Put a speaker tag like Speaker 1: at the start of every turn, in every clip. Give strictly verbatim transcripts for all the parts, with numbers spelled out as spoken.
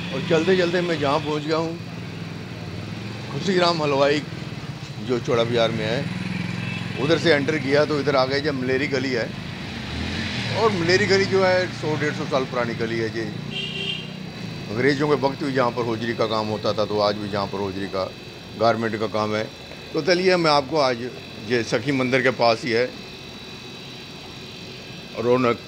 Speaker 1: और चलते चलते मैं जहाँ पहुँच गया हूँ, खुशी राम हलवाई जो चौड़ा बाजार में है, उधर से एंटर किया तो इधर आ गए जब मलेरी गली है। और मलेरी गली जो है सौ डेढ़ सौ साल पुरानी गली है जी। अंग्रेज़ों के वक्त भी जहाँ पर होजरी का काम होता था, तो आज भी जहाँ पर होजरी का गारमेंट का काम है। तो चलिए मैं आपको आज ये सखी मंदिर के पास ही है रौनक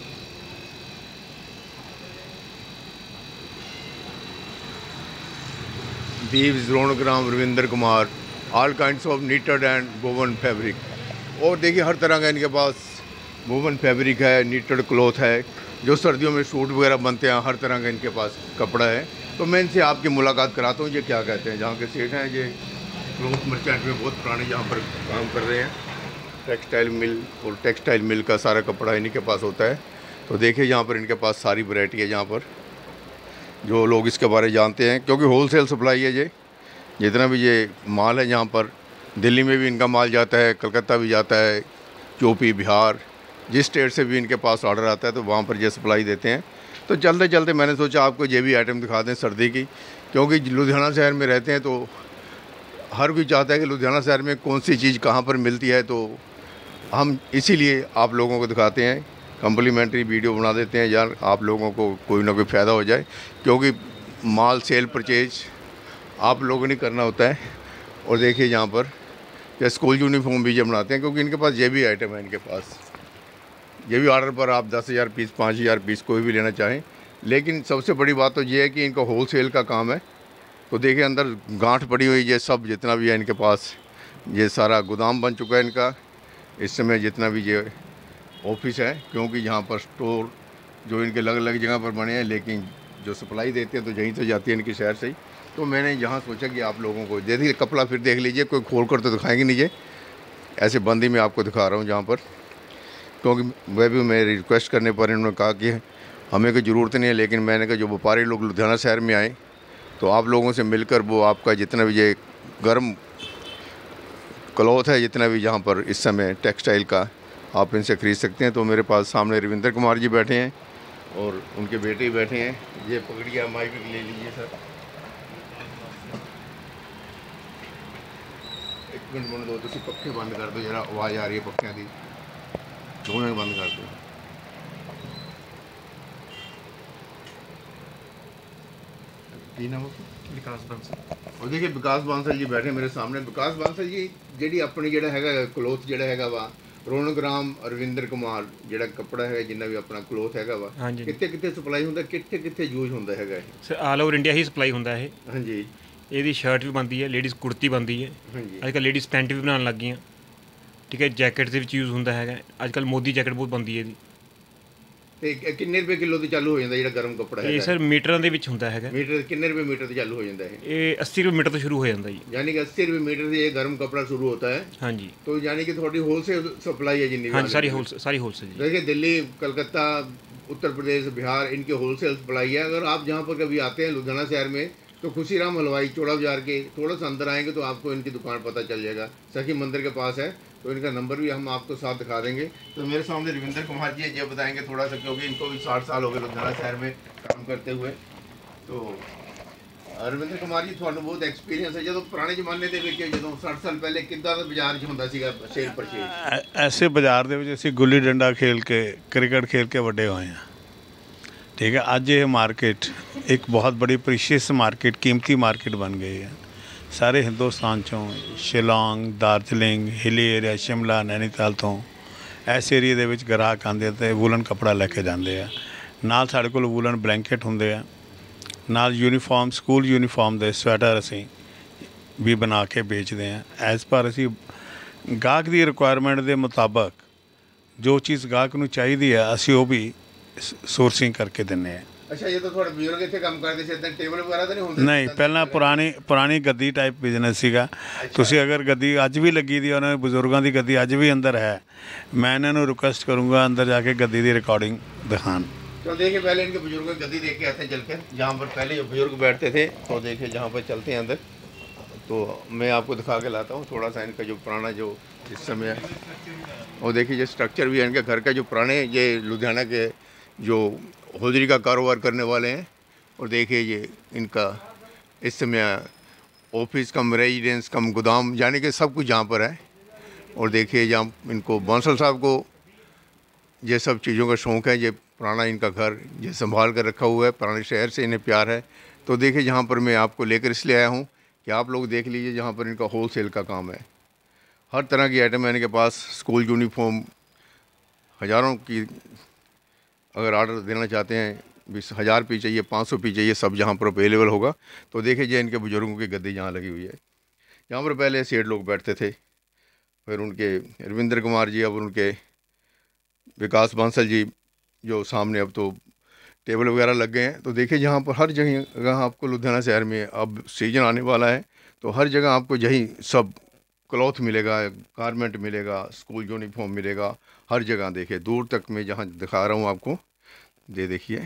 Speaker 1: दीव्स Raunak Ram Ravindra Kumar, all kinds of knitted and woven fabric. और देखिए हर तरह का इनके पास वोवन फैब्रिक है, नीटेड क्लॉथ है, जो सर्दियों में सूट वगैरह बनते हैं, हर तरह का इनके पास कपड़ा है। तो मैं इनसे आपकी मुलाकात कराता हूँ, ये क्या कहते हैं। जहाँ के सेठ हैं ये क्लॉथ मर्चेंट में बहुत पुराने यहाँ पर काम कर रहे हैं। टेक्सटाइल मिल और टेक्सटाइल मिल का सारा कपड़ा इन्हीं के पास होता है। तो देखिए यहाँ पर इनके पास सारी वैरायटी है, यहाँ पर जो लोग इसके बारे में जानते हैं, क्योंकि होलसेल सप्लाई है ये। जितना भी ये माल है यहाँ पर, दिल्ली में भी इनका माल जाता है, कलकत्ता भी जाता है, यूपी बिहार, जिस स्टेट से भी इनके पास ऑर्डर आता है तो वहाँ पर ये सप्लाई देते हैं। तो चलते चलते मैंने सोचा आपको ये भी आइटम दिखा दें सर्दी की, क्योंकि लुधियाना शहर में रहते हैं तो हर कोई चाहता है कि लुधियाना शहर में कौन सी चीज़ कहाँ पर मिलती है। तो हम इसीलिए आप लोगों को दिखाते हैं, कम्प्लीमेंट्री वीडियो बना देते हैं यार, आप लोगों को कोई ना कोई फ़ायदा हो जाए, क्योंकि माल सेल परचेज आप लोगों ने करना होता है। और देखिए यहाँ पर या स्कूल यूनिफॉर्म भी ये बनाते हैं, क्योंकि इनके पास ये भी आइटम है। इनके पास ये भी ऑर्डर पर आप दस हज़ार पीस, पाँच हज़ार पीस कोई भी लेना चाहें। लेकिन सबसे बड़ी बात तो ये है कि इनका होलसेल का काम है। तो देखिए अंदर गांठ पड़ी हुई ये सब जितना भी है इनके पास, ये सारा गोदाम बन चुका है इनका इस समय, जितना भी ये ऑफिस है, क्योंकि यहाँ पर स्टोर जो इनके अलग अलग जगह पर बने हैं, लेकिन जो सप्लाई देते हैं तो यहीं से जाती है इनके शहर से ही। तो मैंने यहाँ सोचा कि आप लोगों को देखिए कपड़ा फिर देख लीजिए, कोई खोल कर तो दिखाएंगे नहीं, ये ऐसे बंदी में आपको दिखा रहा हूँ जहाँ पर, क्योंकि वह भी मेरी रिक्वेस्ट करने पर इन्होंने कहा कि हमें कोई ज़रूरत नहीं है। लेकिन मैंने कहा जो व्यापारी लोग लुधियाना शहर में आए तो आप लोगों से मिलकर वो आपका जितना भी ये गर्म क्लॉथ है, जितना भी यहाँ पर इस समय टेक्सटाइल का, आप इनसे ख़रीद सकते हैं। तो मेरे पास सामने रविंद्र कुमार जी बैठे हैं और उनके बेटे बैठे हैं। ये पकड़िए, माइक ले लीजिए सर, एक मिनट बंद दो, तुम पक्खे बंद कर दो, जरा आवाज़ आ रही है पक्खियाँ की, दोनों बंद कर दो। की नाम
Speaker 2: विकास बंसल।
Speaker 1: और देखिए विकास बांसल जी बैठे मेरे सामने। विकास बांसल जी ਜਿਹੜੀ ਆਪਣੀ ਜਿਹੜਾ ਹੈਗਾ ਕਲੋਥ ਜਿਹੜਾ ਹੈਗਾ ਵਾ ਰੌਣਕ ਰਾਮ ਰਵਿੰਦਰ ਕੁਮਾਰ, ਜਿਹੜਾ ਕੱਪੜਾ ਹੈ ਜਿੰਨਾ ਵੀ ਆਪਣਾ ਕਲੋਥ ਹੈਗਾ ਵਾ, ਕਿੱਥੇ ਕਿੱਥੇ ਸਪਲਾਈ ਹੁੰਦਾ, ਕਿੱਥੇ ਕਿੱਥੇ ਯੂਜ਼ ਹੁੰਦਾ ਹੈਗਾ ਇਹ?
Speaker 2: ਸਰ ਆਲ ਓਵਰ ਇੰਡੀਆ ਹੀ ਸਪਲਾਈ ਹੁੰਦਾ ਇਹ।
Speaker 1: ਹਾਂਜੀ,
Speaker 2: ਇਹਦੀ ਸ਼ਰਟ ਵੀ ਬਣਦੀ ਹੈ, ਲੇਡੀਜ਼ ਕੁੜਤੀ ਬਣਦੀ ਹੈ,
Speaker 1: ਹਾਂਜੀ,
Speaker 2: ਅੱਜ ਕੱਲ੍ਹ ਲੇਡੀਜ਼ ਪੈਂਟ ਵੀ ਬਣਾਉਣ ਲੱਗ ਗਈਆਂ। ਠੀਕ ਹੈ, ਜੈਕਟ ਦੇ ਵਿੱਚ ਯੂਜ਼ ਹੁੰਦਾ ਹੈਗਾ, ਅੱਜ ਕੱਲ੍ਹ ਮੋਦੀ ਜੈਕਟ ਬਹੁਤ ਬਣਦੀ ਹੈ ਇਹਦੀ।
Speaker 1: ਤੇ ਕਿੰਨੇ ਰੁਪਏ ਕਿਲੋ ਤੇ ਚਾਲੂ ਹੋ ਜਾਂਦਾ ਜਿਹੜਾ ਗਰਮ ਕੱਪੜਾ ਹੈਗਾ?
Speaker 2: ਇਹ ਸਰ ਮੀਟਰਾਂ ਦੇ ਵਿੱਚ ਹੁੰਦਾ ਹੈਗਾ।
Speaker 1: ਮੀਟਰ ਕਿੰਨੇ ਰੁਪਏ ਮੀਟਰ ਤੇ ਚਾलू हो जाता है?
Speaker 2: ਇਹ अस्सी रुपये मीटर ਤੋਂ ਸ਼ੁਰੂ ਹੋ ਜਾਂਦਾ ਜੀ।
Speaker 1: यानी कि अस्सी रुपये मीटर से ये गर्म कपड़ा शुरू होता है।
Speaker 2: ਹਾਂਜੀ,
Speaker 1: तो यानी कि थोड़ी होलसेल सप्लाई है जितनी भी
Speaker 2: ਹਾਂਜੀ, ਸਾਰੀ
Speaker 1: आने
Speaker 2: होलसेल सारी होलसेल जी।
Speaker 1: देखिए दिल्ली, कलकत्ता, उत्तर प्रदेश, बिहार, इनकी होलसेल सप्लाई है। अगर आप जहाँ पर कभी आते हैं लुधियाना शहर में, तो खुशी राम हलवाई चौड़ा बाजार के थोड़ा सा अंदर आएंगे तो आपको इनकी दुकान पता चल जाएगा, सखी मंदिर के पास है। तो इनका नंबर भी हम आपको साथ दिखा देंगे। तो मेरे सामने रविंद्र कुमार जी ये बताएंगे थोड़ा सा, क्योंकि इनको भी साठ साल हो गए लुधियाना शहर में काम करते हुए। तो रविंद्र कुमार जी, ਤੁਹਾਨੂੰ ਬਹੁਤ ਐਕਸਪੀਰੀਅੰਸ ਹੈ, ਜਦੋਂ ਪੁਰਾਣੇ ਜ਼ਮਾਨੇ ਦੇ ਵਿੱਚ ਜਦੋਂ ਸੱਠ ਸਾਲ ਪਹਿਲੇ ਕਿੱਦਾਂ ਦਾ ਬਾਜ਼ਾਰ 'ਚ ਹੁੰਦਾ ਸੀਗਾ ਸੇਲ ਪਰਚੇਜ?
Speaker 3: ਐਸੇ ਬਾਜ਼ਾਰ ਦੇ ਵਿੱਚ ਅਸੀਂ ਗੁੱਲੀ ਡੰਡਾ ਖੇਲ ਕੇ, ਕ੍ਰਿਕਟ ਖੇਲ ਕੇ ਵੱਡੇ ਹੋਏ ਹਾਂ। ਠੀਕ ਹੈ, ਅੱਜ ਇਹ ਮਾਰਕੀਟ ਇੱਕ ਬਹੁਤ ਬੜੀ ਪ੍ਰੀਸ਼ੀਅਸ ਮਾਰਕੀਟ, ਕੀਮਤੀ ਮਾਰਕੀਟ ਬਣ ਗਈ ਹੈ। ਸਾਰੇ ਹਿੰਦੁਸਤਾਨ 'ਚੋਂ ਸ਼ਿਲੌਂਗ, ਦਾਰਜਲਿੰਗ, ਹਿਲੀ ਏਰੀਆ, ਸ਼ਿਮਲਾ, ਨੈਨੀਤਾਲ ਤੋਂ ਇਸ ਏਰੀਏ ਦੇ ਵਿੱਚ ਗ੍ਰਾਹਕ ਆਉਂਦੇ ਅਤੇ ਵੂਲਨ ਕੱਪੜਾ ਲੈ ਕੇ ਜਾਂਦੇ ਆ। ਨਾਲ ਸਾਡੇ ਕੋਲ ਵੂਲਨ ਬਲੈਂਕਟ ਹੁੰਦੇ ਆ, ਨਾਲ ਯੂਨੀਫਾਰਮ, ਸਕੂਲ ਯੂਨੀਫਾਰਮ ਦੇ ਸਵੈਟਰ ਅਸੀਂ ਵੀ ਬਣਾ ਕੇ ਵੇਚਦੇ ਹਾਂ। ਐਜ਼ ਪਰ ਅਸੀਂ ਗਾਹਕ ਦੀ ਰਿਕੁਆਇਰਮੈਂਟ ਦੇ ਮੁਤਾਬਕ ਜੋ ਚੀਜ਼ ਗਾਹਕ ਨੂੰ ਚਾਹੀਦੀ ਹੈ ਅਸੀਂ ਉਹ ਵੀ ਸੋਰਸਿੰਗ ਕਰਕੇ ਦਿੰਦੇ ਹਾਂ।
Speaker 1: ਅੱਛਾ, ਇਹ ਤਾਂ ਤੁਹਾਡੇ ਬਜ਼ੁਰਗ ਇੱਥੇ ਕੰਮ ਕਰਦੇ ਸੀ, ਇੱਦਾਂ ਟੇਬਲ ਵਗੈਰਾ ਤਾਂ ਨਹੀਂ ਹੁੰਦੇ?
Speaker 3: ਨਹੀਂ, ਪਹਿਲਾਂ ਪੁਰਾਣੀ ਪੁਰਾਣੀ ਗੱਦੀ ਟਾਈਪ ਬਿਜ਼ਨਸ ਸੀਗਾ। ਤੁਸੀਂ ਅਗਰ ਗੱਦੀ ਅੱਜ ਵੀ ਲੱਗੀ ਦੀ, ਉਹਨਾਂ ਬਜ਼ੁਰਗਾਂ ਦੀ ਗੱਦੀ ਅੱਜ ਵੀ ਅੰਦਰ ਹੈ, ਮੈਂ ਇਹਨਾਂ ਨੂੰ ਰਿਕੁਐਸਟ ਕਰੂੰਗਾ ਅੰਦਰ ਜਾ ਕੇ ਗੱਦੀ ਦੀ रिकॉर्डिंग दिखान।
Speaker 1: तो देखिए पहले इनके बुजुर्ग गद्दी देख के आते हैं चल के, जहाँ पर पहले जो बुजुर्ग बैठते थे। तो देखिए जहाँ पर चलते हैं अंदर, तो मैं आपको दिखा के लाता हूँ थोड़ा सा इनका जो पुराना जो इस समय है। और देखिए ये स्ट्रक्चर भी है इनके घर का, जो पुराने ये लुधियाना के जो होजरी का कारोबार करने वाले हैं और देखिए ये इनका इस समय ऑफिस कम रेजिडेंस कम गोदाम यानी कि सब कुछ यहाँ पर है। और देखिए जहाँ इनको बांसल साहब को ये सब चीज़ों का शौक़ है, ये पुराना इनका घर ये संभाल कर रखा हुआ है, पुराने शहर से इन्हें प्यार है। तो देखिए यहाँ पर मैं आपको लेकर इसलिए आया हूँ कि आप लोग देख लीजिए, जहाँ पर इनका होल सेल का काम है, हर तरह की आइटम है इनके पास। स्कूल यूनिफॉर्म हज़ारों की अगर ऑर्डर देना चाहते हैं, बीस हज़ार पीस चाहिए, पाँच सौ पीस चाहिए, सब यहाँ पर अवेलेबल होगा। तो देखिए ये इनके बुज़ुर्गों की गद्दी यहाँ लगी हुई है। यहाँ पर पहले सेठ लोग बैठते थे, फिर उनके रविंद्र कुमार जी, अब उनके विकास बांसल जी जो सामने, अब तो टेबल वगैरह लग गए हैं। तो देखिए यहाँ पर हर जगह आपको लुधियाना शहर में अब सीजन आने वाला है, तो हर जगह आपको यही सब क्लॉथ मिलेगा, गारमेंट मिलेगा, स्कूल यूनिफॉर्म मिलेगा, हर जगह। देखिए दूर तक मैं जहाँ दिखा रहा हूँ आपको, ये देखिए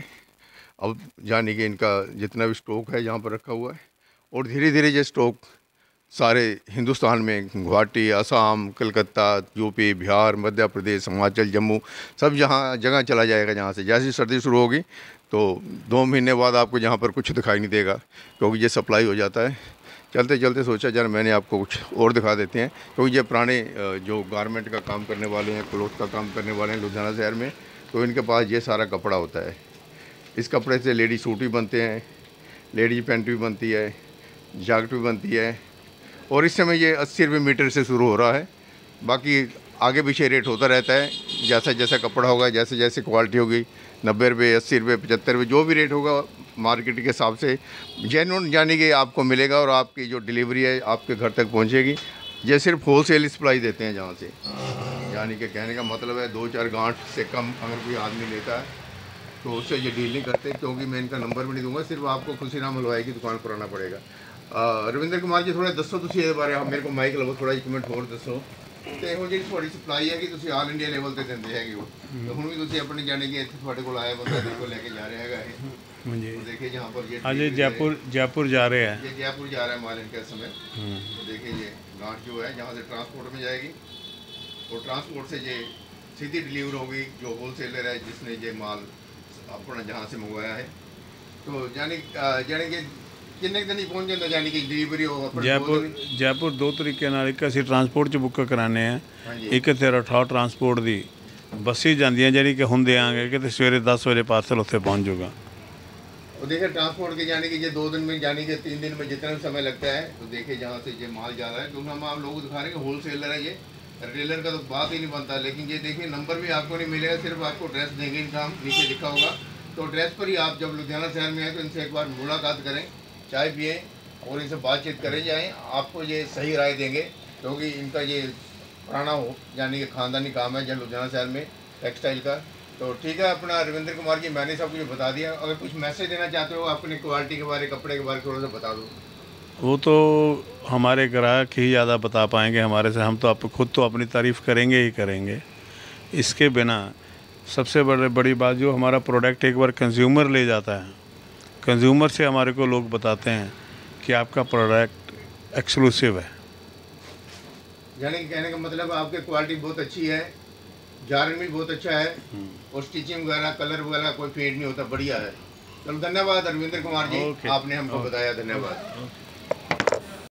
Speaker 1: अब जाने कि इनका जितना भी स्टॉक है यहाँ पर रखा हुआ है। और धीरे धीरे ये स्टॉक सारे हिंदुस्तान में, गुवाहाटी, असम, कलकत्ता, यूपी, बिहार, मध्य प्रदेश, हिमाचल, जम्मू, सब जहाँ जगह चला जाएगा। जहाँ से जैसी सर्दी शुरू होगी तो दो महीने बाद आपको यहाँ पर कुछ दिखाई नहीं देगा, क्योंकि ये सप्लाई हो जाता है। चलते चलते सोचा यार मैंने आपको कुछ और दिखा देते हैं, क्योंकि ये पुराने जो गारमेंट का काम करने वाले हैं, क्लॉथ का काम करने वाले हैं लुधियाना शहर में, तो इनके पास ये सारा कपड़ा होता है। इस कपड़े से लेडी सूट भी बनते हैं, लेडीज पैंट भी बनती है, जैकेट भी बनती है। और इस समय ये अस्सी रुपये मीटर से शुरू हो रहा है, बाकी आगे पीछे रेट होता रहता है, जैसा जैसा कपड़ा होगा, जैसे जैसे क्वालिटी होगी, नब्बे रुपये, अस्सी रुपये, पचहत्तर रुपये, जो भी रेट होगा मार्केट के हिसाब से जेन्युइन यानी कि आपको मिलेगा। और आपकी जो डिलीवरी है आपके घर तक पहुंचेगी। ये सिर्फ होल सेल सप्लाई देते हैं जहाँ से, यानी कि कहने का मतलब है दो चार गांठ से कम अगर कोई आदमी लेता है तो उससे ये डील नहीं करते, क्योंकि मैं इनका नंबर भी नहीं दूंगा, सिर्फ आपको खुशी नाम हलवाई की दुकान पर आना पड़ेगा। रविंद्र कुमार जी थोड़ा दसो तुम ये बारे मेरे को माइक लवो थोड़ा एक मिनट होर दसो तो ਇਹੋ ਜਿਹੀ ਤੁਹਾਡੀ ਸਪਲਾਈ ਹੈ ਕਿ ਤੁਸੀਂ ਆਲ ਇੰਡੀਆ ਲੈਵਲ ਤੇ ਦਿੰਦੇ ਹੈਗੇ ਹੋ, ਤੇ ਹੁਣ ਵੀ ਤੁਸੀਂ ਆਪਣੇ ਜਾਣੇ ਕਿ ਇੱਥੇ ਤੁਹਾਡੇ ਕੋਲ ਆਇਆ ਬੰਦਾ ਦੇਖੋ ਲੈ ਕੇ ਜਾ ਰਿਹਾ ਹੈਗਾ ਇਹ।
Speaker 3: जी
Speaker 1: तो देखिए यहाँ पर ये
Speaker 3: आज ये जयपुर जयपुर जा रहे हैं,
Speaker 1: ये जयपुर जा रहा है माल इनके समय। तो देखिए ये गांठ जो है जहाँ से ट्रांसपोर्ट में जाएगी, और ट्रांसपोर्ट से ये सीधी डिलीवर होगी जो होल सेलर है जिसने ये माल अपना जहाँ से मंगवाया है। तो यानी यानी कि किन्ने दिन ही पहुँच जाता, यानी कि डिलीवरी होगा
Speaker 3: जयपुर जयपुर दो तरीके नाल, एक ਅਸੀਂ ट्रांसपोर्ट च बुक कराने हैं, एक ਤੇ ਰਠਾ ट्रांसपोर्ट ਦੀ ਬੱਸੀ ਜਾਂਦੀਆਂ ਜਿਹੜੀ ਕਿ ਹੁਣ ਦੇਾਂਗੇ ਕਿ ਤੇ ਸਵੇਰੇ दस ਵਜੇ ਪਾਰਸਲ ਉੱਥੇ ਪਹੁੰਚ ਜਾਊਗਾ।
Speaker 1: और देखिए ट्रांसपोर्ट के जाने की ये दो दिन में जाने के तीन दिन में जितना भी समय लगता है। तो देखिए जहाँ से ये माल जा रहा है, क्योंकि हम आप लोगों को दिखा रहे हैं होल सेलर है, ये रिटेलर का तो बात ही नहीं बनता। लेकिन ये देखिए नंबर भी आपको नहीं मिलेगा, सिर्फ आपको ड्रेस देंगे, इनका नीचे लिखा होगा। तो ड्रेस पर ही आप जब लुधियाना शहर में आए तो इनसे एक बार मुलाकात करें, चाय पिए और इनसे बातचीत करें जाएँ, आपको ये सही राय देंगे। क्योंकि इनका ये पुराना हो यानी कि ख़ानदानी काम है जहाँ लुधियाना शहर में टेक्सटाइल का। तो ठीक है, अपना रविंद्र कुमार जी मैंने सब कुछ बता दिया। अगर कुछ मैसेज देना चाहते हो अपनी क्वालिटी के बारे, कपड़े के बारे थोड़ा सा बता दो।
Speaker 3: वो तो हमारे ग्राहक ही ज़्यादा बता पाएंगे हमारे से, हम तो आप खुद तो अपनी तारीफ़ करेंगे ही करेंगे। इसके बिना सबसे बड़े बड़ी बात जो हमारा प्रोडक्ट एक बार कंज्यूमर ले जाता है, कंज्यूमर से हमारे को लोग बताते हैं कि आपका प्रोडक्ट एक्सक्लूसिव है।
Speaker 1: यानी कि कहने का मतलब आपकी क्वालिटी बहुत अच्छी है, जारन भी बहुत अच्छा है, और स्टिचिंग वगैरह कलर वगैरह कोई फेड नहीं होता, बढ़िया है। चलो धन्यवाद रविंद्र कुमार जी, आपने हमको बताया, धन्यवाद।